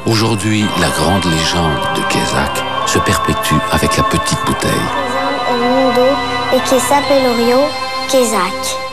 Aujourd'hui, la grande légende de Kézak se perpétue avec la petite bouteille. El mundo et que s'appelle Rio Kézak.